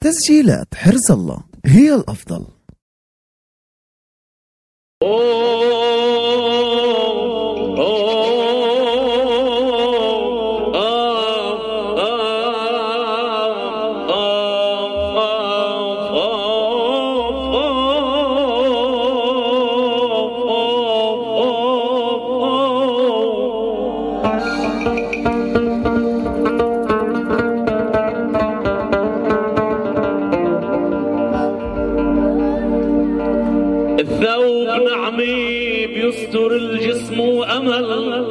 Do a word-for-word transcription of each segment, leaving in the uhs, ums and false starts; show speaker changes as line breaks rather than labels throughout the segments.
تسجيلات حرز الله هي الأفضل.
الثوب نعمي بيستر الجسم وأمل،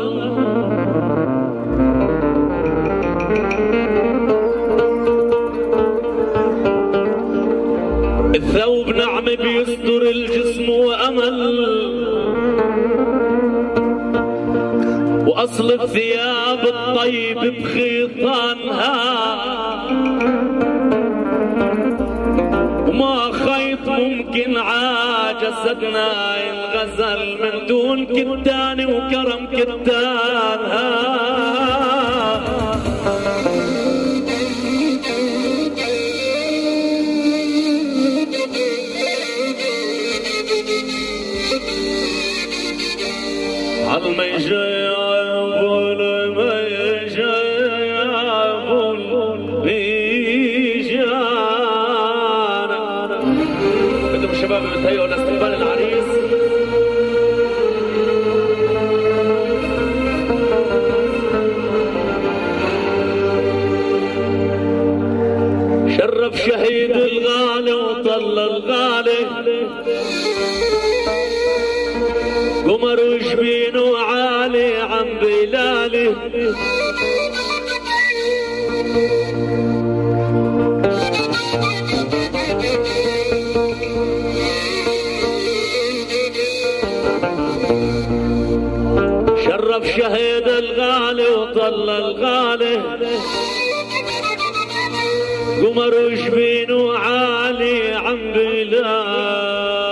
الثوب نعمي بيستر الجسم وأمل، وأصل الثياب الطيب بخيطانها، وما خيط ممكن عاجزتنا الغزل من دون كتان وكرم كتانها. عالميجي يابول ميجي يابول ميجانا، بدهم الشباب بتهيئوا لاستقبال العريس. شرف شهيد الغالي وطل الغالي، قمر وجبينه عالي عم بلالي، شرف شهيد الغالي وطل الغالي، قمر وجبينه عالي عم بلالي.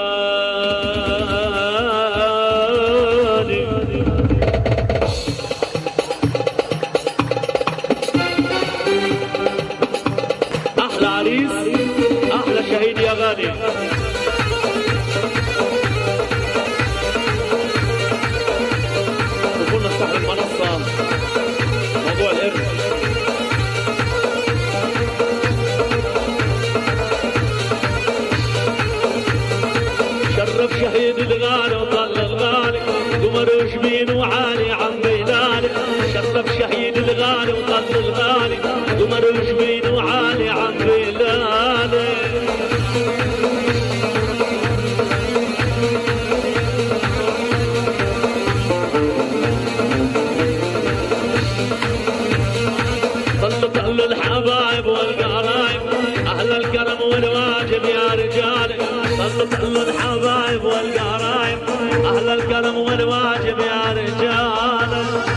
احلى عريس احلى شهيد يا غالي. وكنا صاحب المنصه موضوع الارث. شرف شهيد الغالي وطل الغالي، قمر وجبين وعالي عم بلالي. شرف شهيد الغالي وطل الغالي، قمر وجبين وعالي عم بلالي. طلوا طلوا الحبايب والقرايب، اهل الكرم والواجب يا رجال. طلوا طلوا الحبايب والقرايب، اهل الكرم والواجب يا رجال.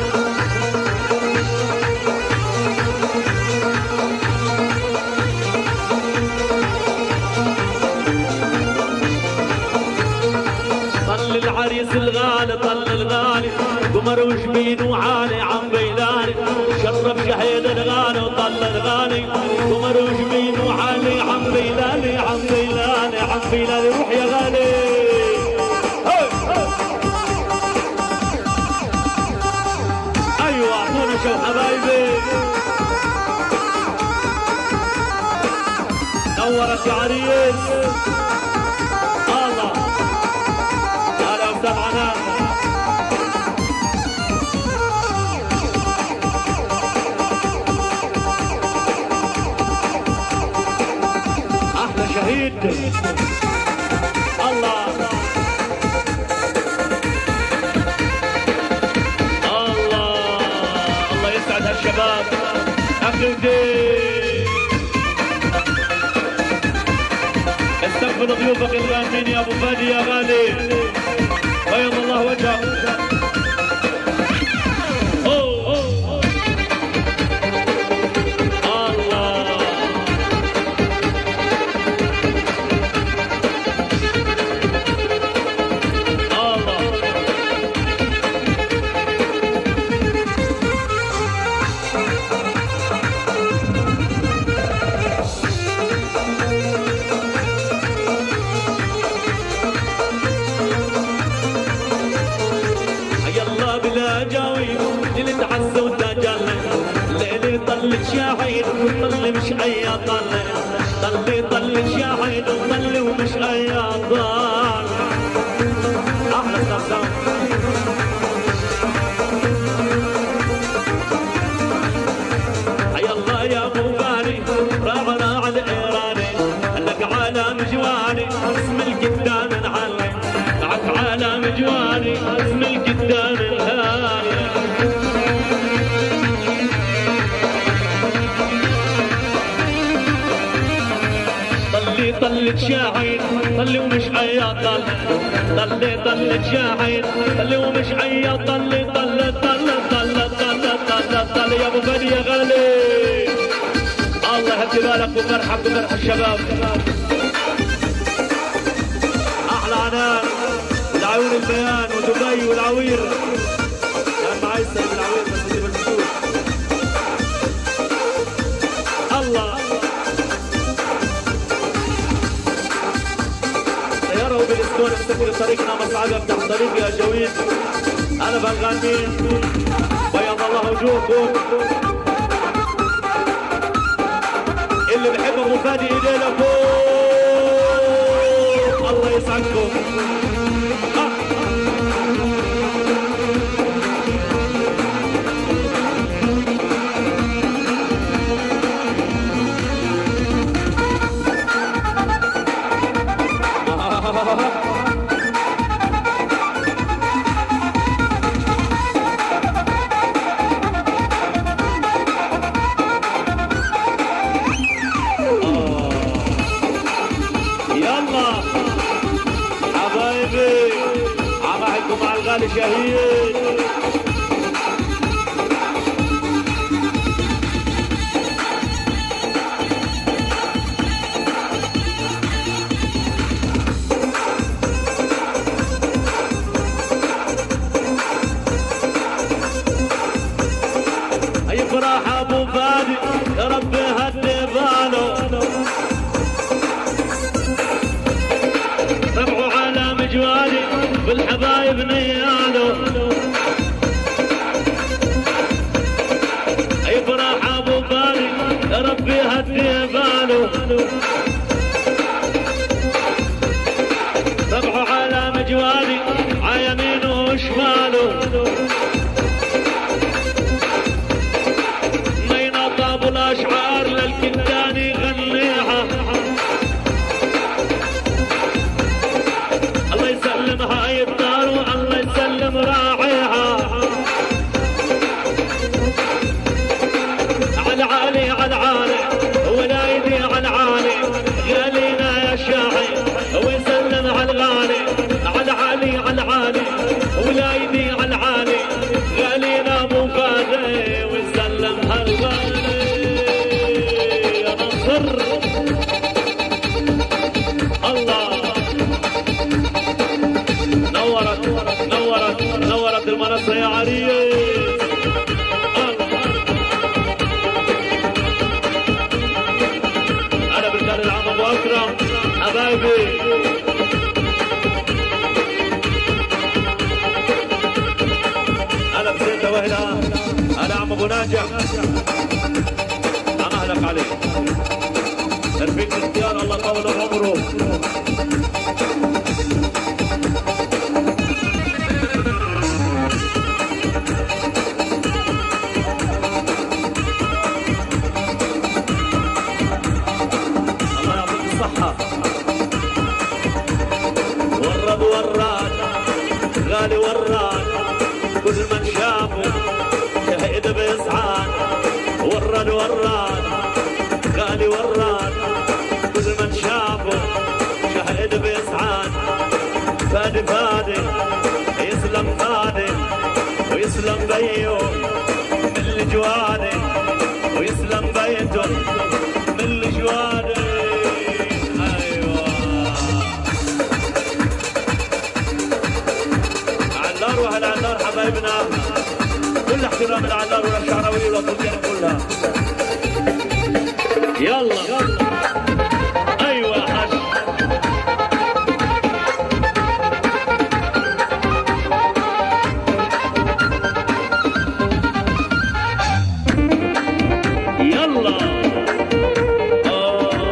طل العريس الغالي طل الغالي، قمر وجبين وعالي عم بيلالي. شرف شهيد الغالي وطل الغالي، قمر وجبين وعالي عم بيلالي عم بيلالي عم بيلالي. روح يا غالي. ايوه اعطونا شو حبايبي. نورت يا عريس. الله هلا وسهلا. احلى شهيد. الله الله الله يسعد هالشباب. اخي ودي استقبل ضيوفك الغاليين يا ابو فادي يا غالي. بيض الله وجهك. طلي طلي شاحن وطلي ومش اياضان. احلى سلام حي الله يا ابو غالي راعى راعى الايراني لك عالم جواني اسم القدام نعلي معك عالم جواني اسم القدام الهالي. طلي طلي شاحن طلي ومش عياط طلي طلي شاحن طلي ومش عياط طلي طلي طلي طلي طلي طلي طلي يا ابو فادي يا غالي. الله يهدي بالك ومرحب بمرحب الشباب. احلى عنان والعيون البيان ودبي والعوير كان معي السيد العوير بس اللي بالفتور. الله سيارة بالاسطول افتكر طريقنا مصعدة تحت طريق يا جويد. انا بغنين بيض الله وجوهكم. اللي بحب ابو فادي ايدينا فوق الله يسعدكم. آه. مع الغالي شهيد. يفرح ابو فادي يا ربي هدي باله ربعوا على مجوالي بالحبايب نياله. يفرح ابو فادي يا ربي هدي باله ربعوا على مجوالي عيمينه وشماله. الاشعار للكنداني غنيها الله يسلمها اي الدار والله يسلم راعيها. على عالي على عالي ولايدي على عالي غالينا يا شاعي ويسلم على الغالي. على عالي على عالي ولايدي على عالي غالينا ابو فادي ويسلم هالغالي. الله نورت نورت نورت المنصة يا عريس. أنا بالدار العام أبو أكرم حبايبي. أنا بسيطة وهلا أنا عم أبو ناجح عم أهلك عليك رفيق الاختيار الله طول عمره. الله يعطيك الصحة. ورد وراد غالي وراد كل من شافه شهد بإسعاد. ورد وراد غالي وراد كل من شافه شهد بإسعاد. فادي فادي يسلم فادي ويسلم بيه من الجوادي ويسلم بيته من الجوادي. ايوه علار واهل علار حبايبنا كل احترام العلار والشعراوي والطليان كلها. يلا ايوه حاج يلا. آه.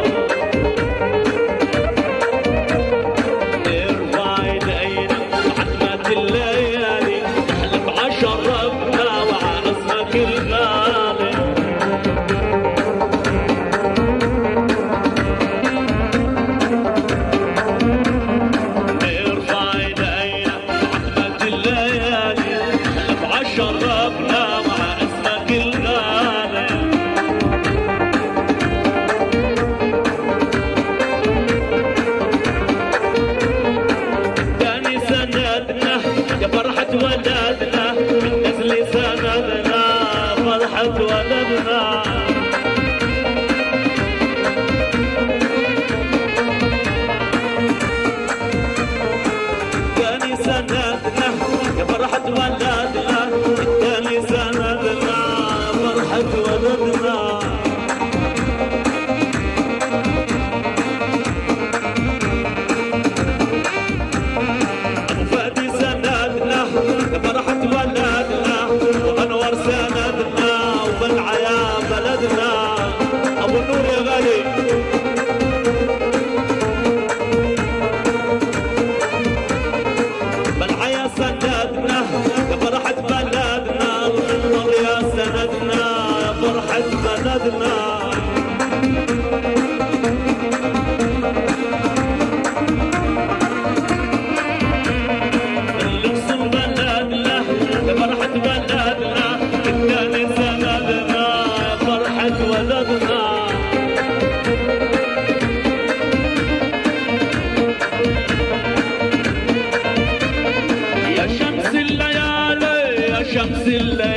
السلة